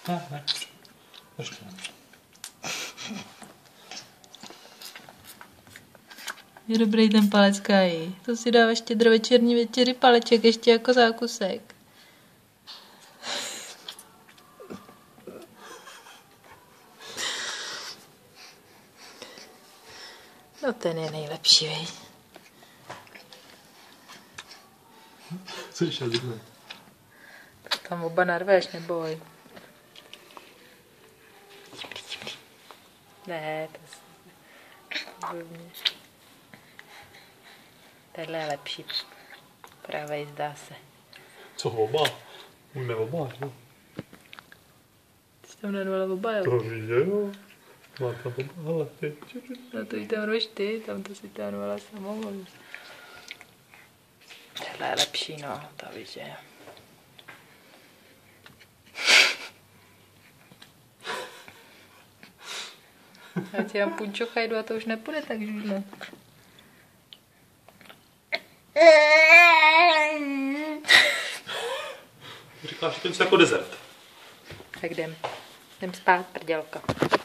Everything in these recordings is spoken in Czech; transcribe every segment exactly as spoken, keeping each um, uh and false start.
Ne, ne. Ještě ne. Je dobrý ten palec, Káji. To si dává štědrovečerní večeři paleček ještě jako zákusek. No ten je nejlepší, vej. Co ještě druhé? Tam oba narveš, neboj. Ne, to je... Tenhle je lepší. Pravej, zdá se. Co oba? Můžeme oba, jo? Ty jsi tam narvala oba, jo? To ví, jo. Má tam oba, hele, ty. No to jí tam rveš ty, tam to si tam narvala samou. Tenhle je lepší, no, to víš, že jo. Já ti dám punčocha jdu a to už nepůjde tak žůžle. Říkáš, že to něco jako dezert. Tak jdem. Jdem spát, prdělka.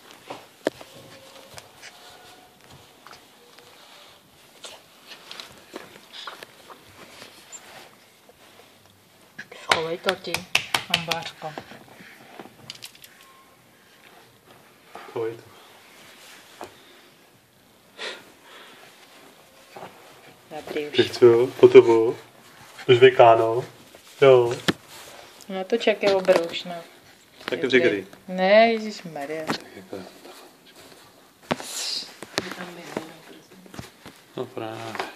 Schovej to ti, ambářko. Schovej to. Dobrý už. Víš co, po tobou. Už vykáno. Jo. No to čekaj obrouš, no. Tak to kdy? Ne, ježišmarja. No právě.